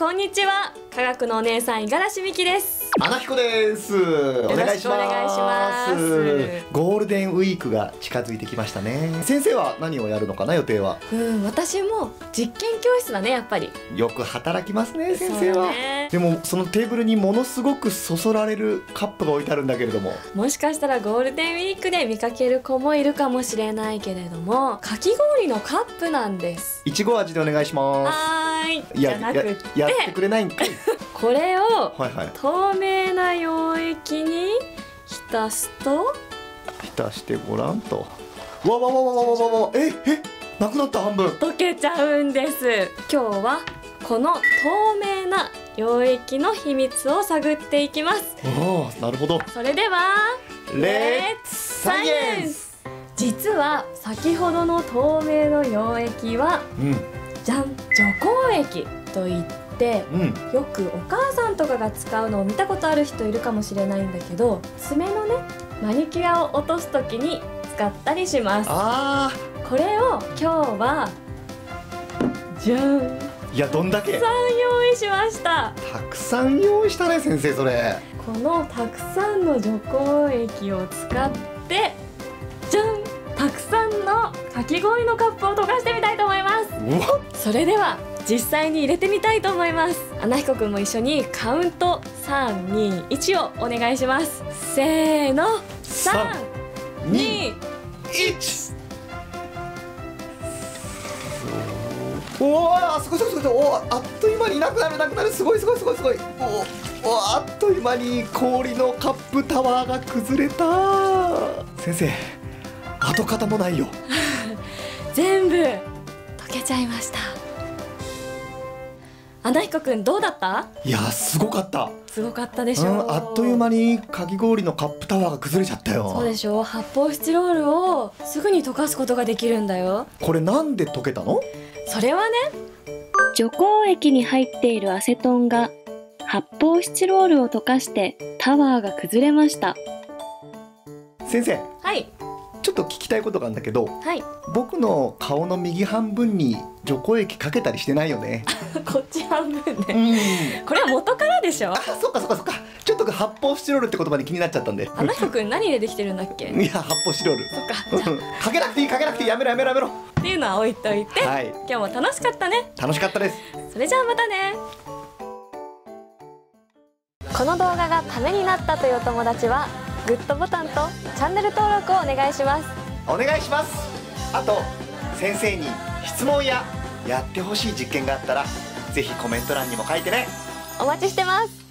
こんにちは。科学のお姉さん五十嵐美希です。 アナヒコです。お願いします。ゴールデンウィークが近づいてきましたね。先生は何をやるのかな、予定は。 私も実験教室だね、やっぱり。 よく働きますね、先生は。でもそのテーブルにものすごくそそられるカップが置いてあるんだけれども、 もしかしたらゴールデンウィークで見かける子もいるかもしれないけれども、かき氷のカップなんです。 いちご味でお願いします。 じゃなくって、 やってくれないんかい。 これをはいはい、 透明な溶液に浸すと、 浸してごらんと。わわわわわわわ、なくなった。半分溶けちゃうんです。今日はこの透明な溶液の秘密を探っていきます。 なるほど。 それではレッツサイエンス。 実は先ほどの透明の溶液は、じゃん、除光液といって、よくお母さんとかが使うのを見たことある人いるかもしれないんだけど、爪のねマニキュアを落とす時に使ったりします。これを今日はじゃん、 いや、どんだけたくさん用意しました。 たくさん用意したね、先生。それ、このたくさんの除光液を使って、じゃん、たくさんのかき氷のカップを溶かしてみたいと思います。それでは実際に入れてみたいと思います。アナヒコくんも一緒にカウント3、2、1をお願いします。せーの、3、2、1。 おー、すごいすごいすごい。あっという間になくなる。すごい。あっという間に氷のカップタワーが崩れた。先生、跡形もないよ。 全部溶けちゃいました。アナヒコくんどうだった？ いや、すごかった。 すごかったでしょ。 あっという間にかき氷のカップタワーが崩れちゃったよ。 そうでしょ。発泡スチロールをすぐに溶かすことができるんだよ。 これなんで溶けたの？ それはね、 除光液に入っているアセトンが発泡スチロールを溶かしてタワーが崩れました。 先生、 はい、 ちょっと聞きたいことがあるんだけど、 はい、 僕の顔の右半分に除光液かけたりしてないよね。 こっち半分ね。これは元からでしょ。 そっか。ちょっと発泡スチロールって言葉に気になっちゃったんで。 アナヒコくん何でできてるんだっけ？ いや、発泡スチロール。 そっか。 かけなくていい、やめろ。 っていうのは置いといて、今日も楽しかったね。 楽しかったです。 それじゃあまたね。この動画がためになったというお友達はグッドボタンとチャンネル登録をお願いします。 お願いします。あと、先生に質問ややってほしい実験があったらぜひコメント欄にも書いてね。 お待ちしてます。